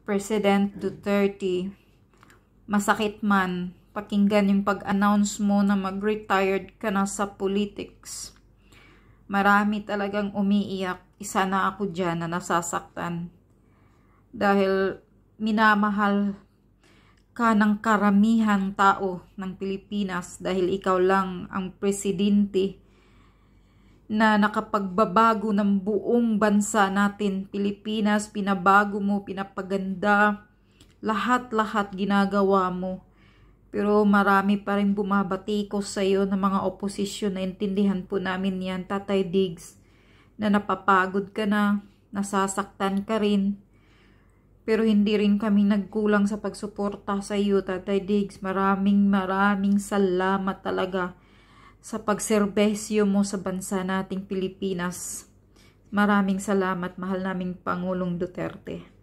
President Duterte, masakit man pakinggan yung pag-announce mo na mag-retired ka na sa politics. Marami talagang umiiyak. Isa na ako dyan na nasasaktan. Dahil minamahal ka ng karamihang tao ng Pilipinas dahil ikaw lang ang presidente na nakapagbabago ng buong bansa natin, Pilipinas. Pinabago mo, pinapaganda, lahat-lahat ginagawa mo. Pero marami pa rin bumabatikos sa iyo ng mga oposisyon. Naintindihan po namin yan, Tatay Diggs, na napapagod ka na, nasasaktan ka rin. Pero hindi rin kami nagkulang sa pagsuporta sa iyo, Tatay Diggs. Maraming salamat talaga sa pagserbesyo mo sa bansa nating Pilipinas. Maraming salamat, mahal naming Pangulong Duterte.